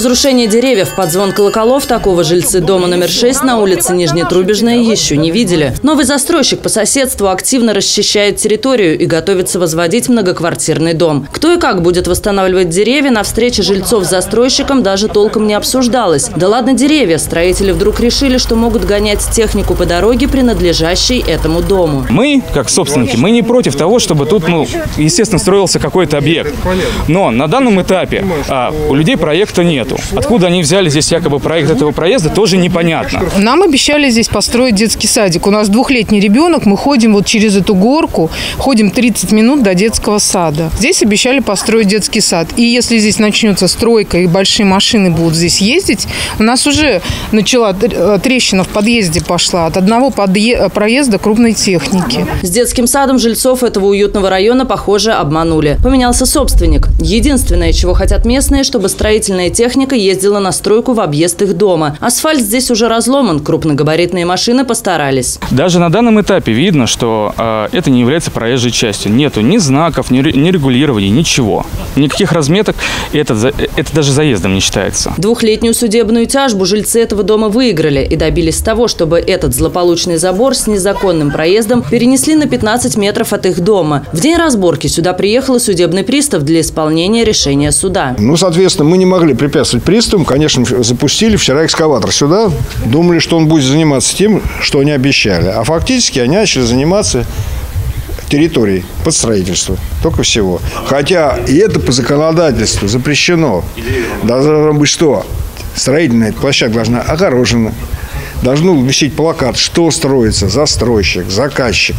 разрушения деревьев под звон колоколов такого жильцы дома номер 6 на улице Нижнетрубежная еще не видели. Новый застройщик по соседству активно расчищает территорию и готовится возводить многоквартирный дом. Кто и как будет восстанавливать деревья, на встрече жильцов с застройщиком даже толком не обсуждалось. Да ладно деревья, строители вдруг решили, что могут гонять технику по дороге, принадлежащей этому дому. Мы, как собственники, мы не против того, чтобы тут, естественно, строился какой-то объект. Но на данном этапе у людей проекта нету. Откуда они взяли здесь якобы проект этого проезда, тоже непонятно. Нам обещали здесь построить детский садик. У нас 2-летний ребенок, мы ходим вот через эту горку, ходим 30 минут до детского сада. Здесь обещали построить детский сад. И если здесь начнется стройка и большие машины будут здесь ездить, у нас уже начала трещина в подъезде пошла от одного проезда крупной техники. С детским садом жильцов этого уютного района, похоже, обманули. Поменялся собственник. Единственное, чего хотят местные, чтобы строительная техника ездила на стройку в объезд их дома. Асфальт здесь уже разломан, крупногабаритные машины постарались. Даже на данном этапе видно, что это не является проезжей частью. Нету ни знаков, ни регулирования, ничего. Никаких разметок, это даже заездом не считается. 2-летнюю судебную тяжбу жильцы этого дома выиграли и добились того, чтобы этот злополучный забор с незаконным проездом перенесли на 15 метров от их дома. В день разборки сюда приехал и судебный пристав для исполнения решения суда. Соответственно, мы не могли препятствовать приставам. Конечно, запустили вчера экскаватор сюда. Думали, что он будет заниматься тем, что они обещали. А фактически они начали заниматься территорией под строительство. Только всего. Хотя и это по законодательству запрещено. Должно быть что? Строительная площадка должна огорожена. Должен висеть плакат, что строится, застройщик, заказчик.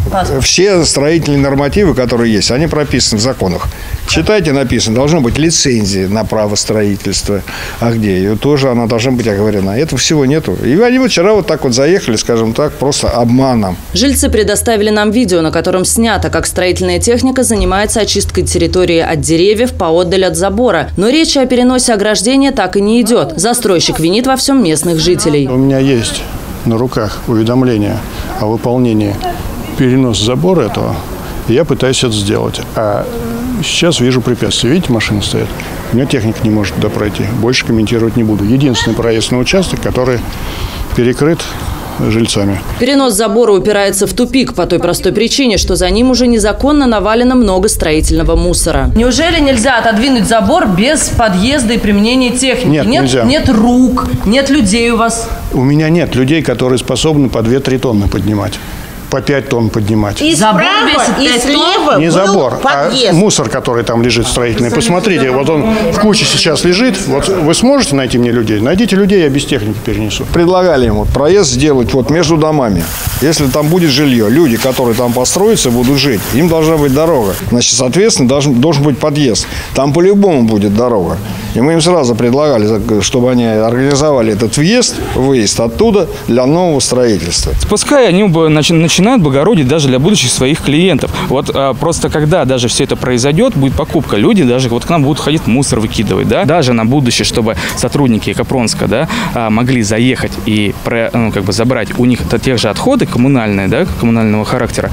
Все строительные нормативы, которые есть, они прописаны в законах. Читайте, написано, должна быть лицензия на право строительства. А где? Ее тоже она должна быть оговорена. Этого всего нету. И они вчера вот так вот заехали, скажем так, просто обманом. Жильцы предоставили нам видео, на котором снято, как строительная техника занимается очисткой территории от деревьев поотдаль от забора. Но речи о переносе ограждения так и не идет. Застройщик винит во всем местных жителей. У меня есть на руках уведомление о выполнении переноса забора этого. Я пытаюсь это сделать. А сейчас вижу препятствия. Видите, машины стоят. У меня техника не может туда пройти. Больше комментировать не буду. Единственный проезд на участок, который перекрыт жильцами. Перенос забора упирается в тупик по той простой причине, что за ним уже незаконно навалено много строительного мусора. Неужели нельзя отодвинуть забор без подъезда и применения техники? Нет, нельзя. Нет рук, нет людей у вас? У меня нет людей, которые способны по 2-3 тонны поднимать. По 5 тонн поднимать. И забор справа, и слева не забор, подъезд. А мусор, который там лежит строительный. Посмотрите, вот он в куче сейчас лежит. Вот вы сможете найти мне людей? Найдите людей, я без техники перенесу. Предлагали ему проезд сделать вот между домами. Если там будет жилье, люди, которые там построятся, будут жить. Им должна быть дорога. Значит, соответственно, должен быть подъезд. Там по-любому будет дорога. И мы им сразу предлагали, чтобы они организовали этот выезд оттуда для нового строительства. Пускай они начинают благородить даже для будущих своих клиентов. Вот просто когда даже все это произойдет, будет покупка, люди даже вот к нам будут ходить мусор выкидывать, да, даже на будущее, чтобы сотрудники Капронска, да, могли заехать и забрать у них тех же отходы коммунальные, да, коммунального характера.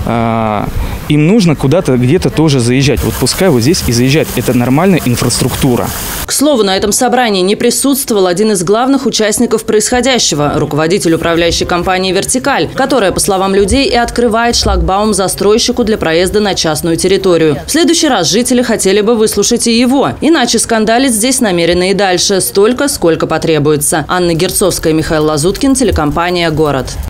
Им нужно куда-то, где-то тоже заезжать. Вот пускай вот здесь и заезжать. Это нормальная инфраструктура. К слову, на этом собрании не присутствовал один из главных участников происходящего – руководитель управляющей компании «Вертикаль», которая, по словам людей, и открывает шлагбаум застройщику для проезда на частную территорию. В следующий раз жители хотели бы выслушать и его. Иначе скандалить здесь намерены и дальше. Столько, сколько потребуется. Анна Герцовская, Михаил Лазуткин, телекомпания «Город».